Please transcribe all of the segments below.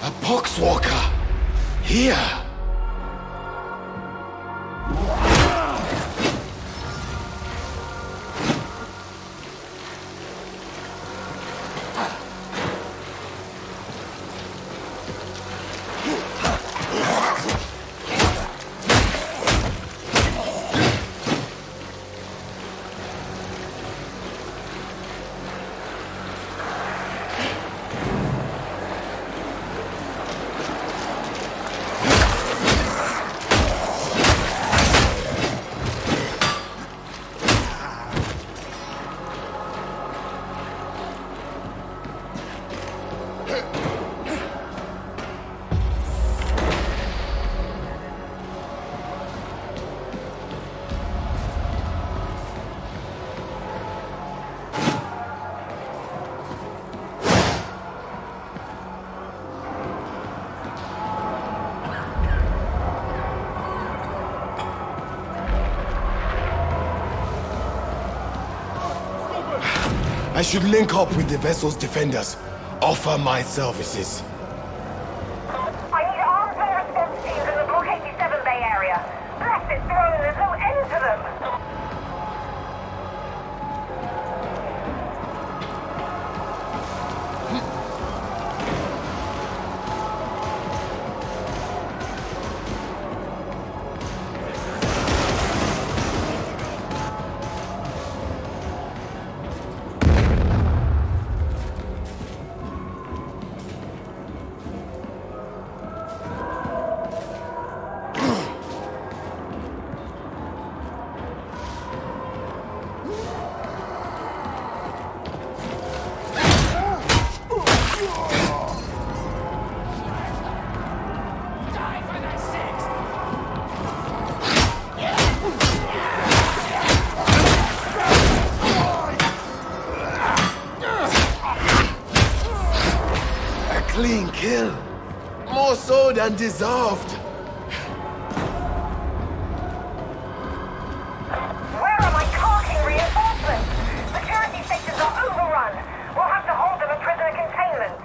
A Poxwalker! Here! I should link up with the vessel's defenders. Offer my services. I need arms and response teams in the Block 87 Bay area. Bless this throne, there's no end to them! Clean kill. More so than deserved. Where are my carking reinforcements? Security sectors are overrun. We'll have to hold them in prisoner containment.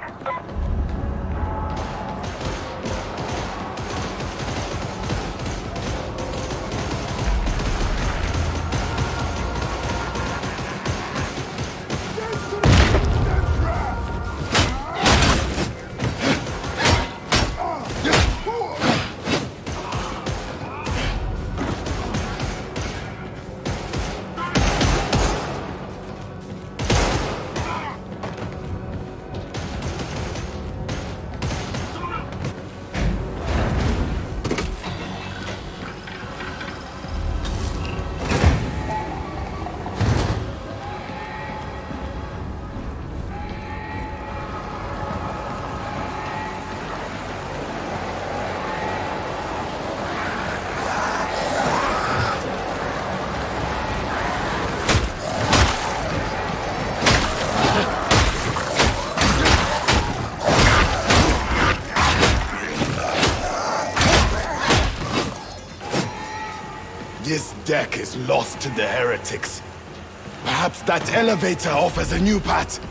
This deck is lost to the heretics. Perhaps that elevator offers a new path.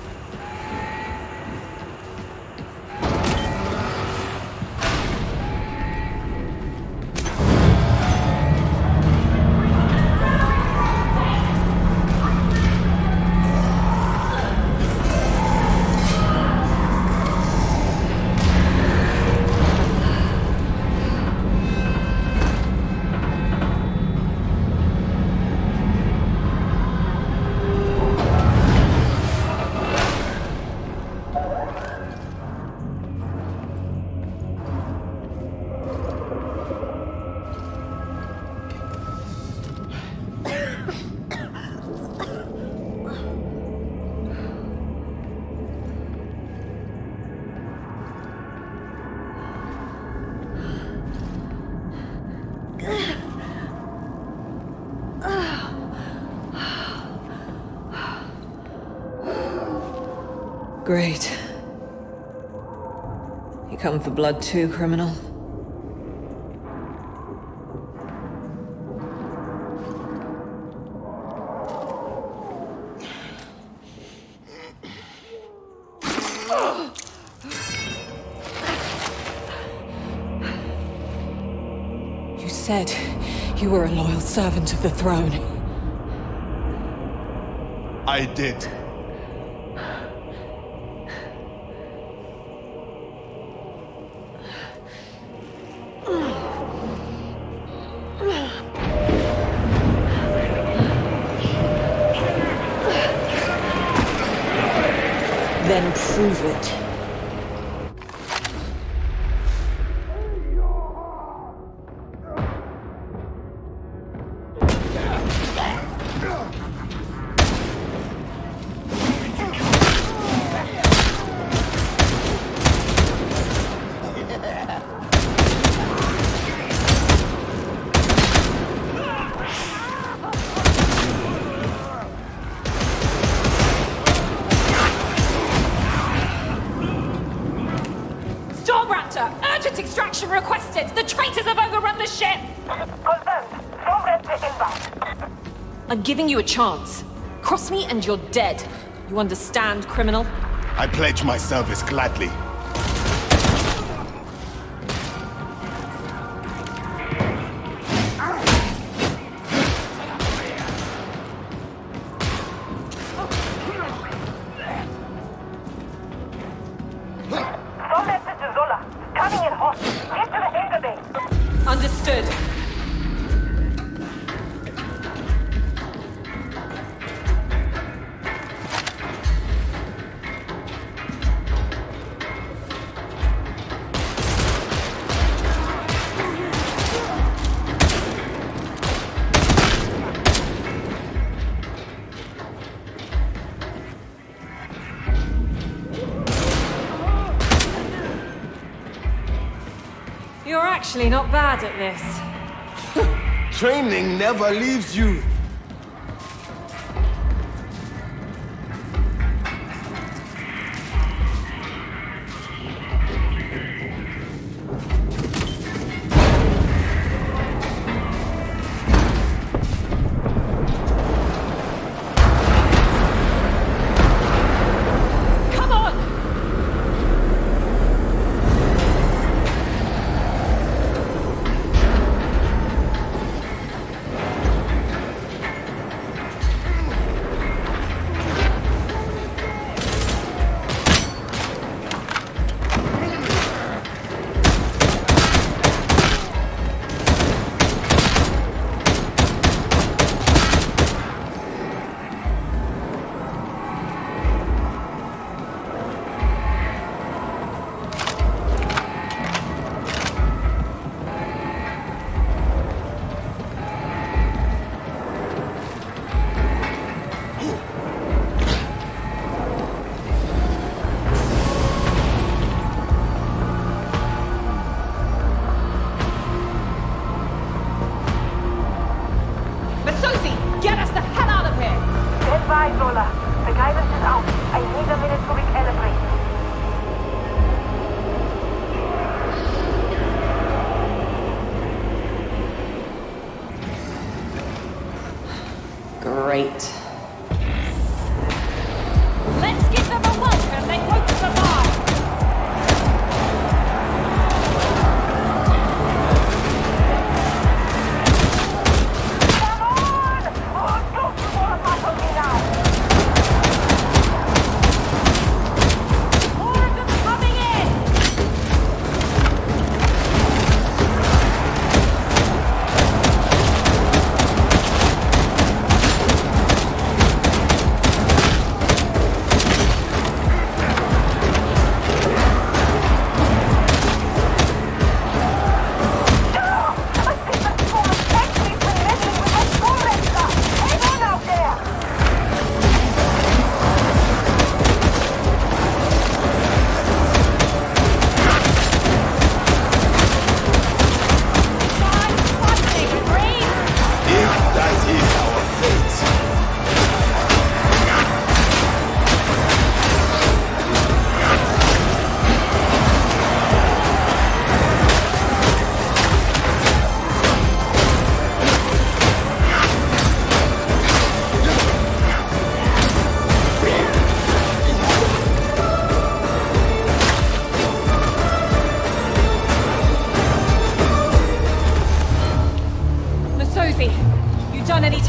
Great. You come for blood too, criminal? said you were a loyal servant of the throne. I did. Then prove it. Urgent extraction requested! The traitors have overrun the ship! Confirmed. Stormraptor inbound. I'm giving you a chance. Cross me and you're dead. You understand, criminal? I pledge my service gladly. Stormraptor to Zola. Coming in hot. Get to the Anchor Bay. Understood. You're actually not bad at this. Training never leaves you. Come on! Get us the hell out of here! Stand by, Zola. The guidance is out. I need a minute to recalibrate. Great. Let's give them a welcome they won't survive! Come on! Oh, don't you want to battle me now? More of them coming in!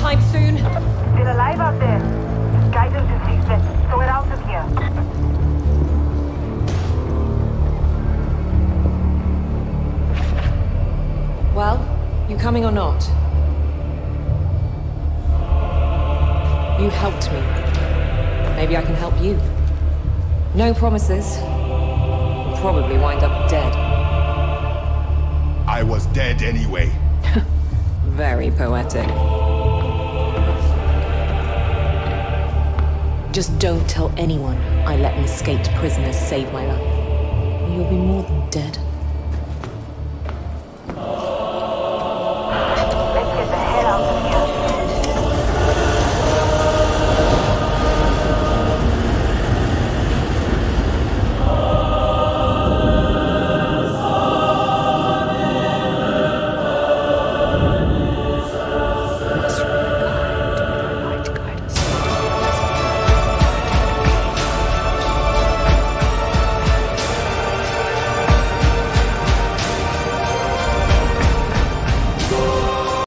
alive soon? Still alive out there. Guidance is useless, so we're out of here. Well, you coming or not? You helped me. Maybe I can help you. No promises. You'll probably wind up dead. I was dead anyway. Very poetic. Just don't tell anyone I let an escaped prisoner save my life. You'll be more than dead.